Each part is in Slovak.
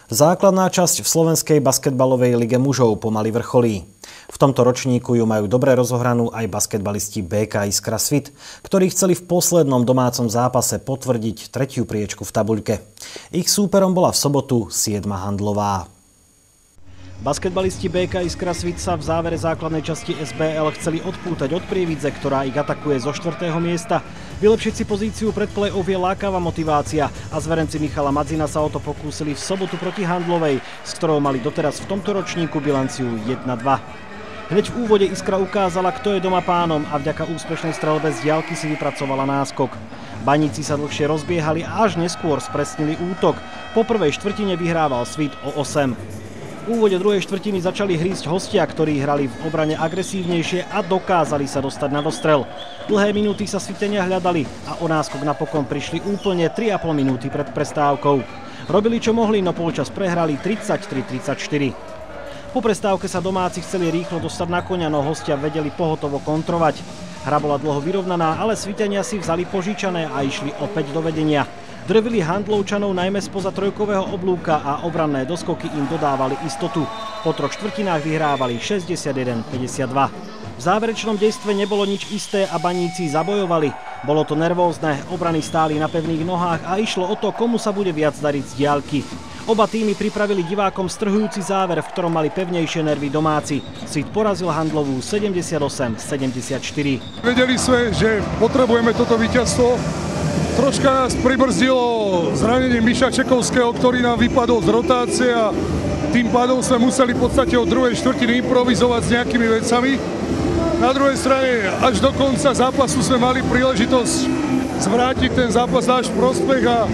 Základná časť v slovenskej basketbalovej lige mužov pomaly vrcholí. V tomto ročníku ju majú dobre rozohranú aj basketbalisti BK Iskra Svit, ktorí chceli v poslednom domácom zápase potvrdiť tretiu priečku v tabuľke. Ich súperom bola v sobotu 7. Handlová. Basketbalisti BK Iskra Svit sa v závere základnej časti SBL chceli odpútať od Prievidze, ktorá ich atakuje zo 4. miesta. Vylepšiť si pozíciu pred play-off je lákavá motivácia a zverenci Michala Madzina sa o to pokúsili v sobotu proti Handlovej, s ktorou mali doteraz v tomto ročníku bilanciu 1-2. Hneď v úvode Iskra ukázala, kto je doma pánom a vďaka úspešnej streľbe z diaľky si vypracovala náskok. Baníci sa dlhšie rozbiehali a až neskôr spresnili útok. Po prvej štvrtine vyhrával Svit o 8. V úvode druhej štvrtiny začali hrísť hostia, ktorí hrali v obrane agresívnejšie a dokázali sa dostať na dostrel. Dlhé minúty sa Svitania hľadali a o náskok napokon prišli úplne 3,5 minúty pred prestávkou. Robili čo mohli, no polčas prehrali 33-34. Po prestávke sa domáci chceli rýchlo dostať na koňa, no hostia vedeli pohotovo kontrovať. Hra bola dlho vyrovnaná, ale Svitania si vzali požičané a išli opäť do vedenia. Drvili Handlovčanov najmä spoza trojkového oblúka a obranné doskoky im dodávali istotu. Po troch štvrtinách vyhrávali 61-52. V záverečnom dejstve nebolo nič isté a baníci zabojovali. Bolo to nervózne, obrany stáli na pevných nohách a išlo o to, komu sa bude viac dariť z diaľky. Oba týmy pripravili divákom strhujúci záver, v ktorom mali pevnejšie nervy domáci. Svit porazil Handlovú 78-74. Vedeli sme, že potrebujeme toto víťazstvo. Troška nás pribrzdilo zranenie Miša Čekovského, ktorý nám vypadol z rotácie a tým pádom sme museli v podstate od druhej štvrtiny improvizovať s nejakými vecami. Na druhej strane až do konca zápasu sme mali príležitosť zvrátiť ten zápas náš prospech a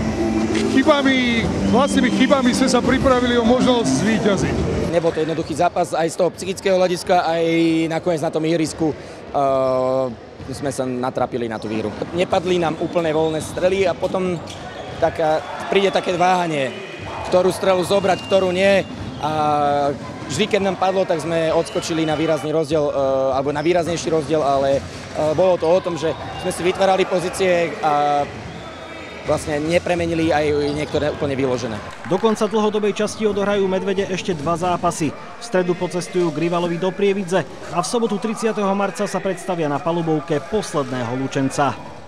vlastnými chybami sme sa pripravili o možnosť zvíťaziť. Nebol to jednoduchý zápas aj z toho psychického hľadiska, aj nakoniec na tom ihrisku. Sme sa natrapili na tú výhru. Nepadli nám úplne voľné strely a potom príde také váhanie, ktorú strelu zobrať, ktorú nie. A vždy, keď nám padlo, tak sme odskočili na výrazný rozdiel, alebo na výraznejší rozdiel, ale bolo to o tom, že sme si vytvárali pozície a vlastne nepremenili aj niektoré úplne vyložené. Do konca dlhodobej časti odohrajú Medvede ešte 2 zápasy. V stredu pocestujú k rivalovi do Prievidze a v sobotu 30. marca sa predstavia na palubovke posledného Lučenca.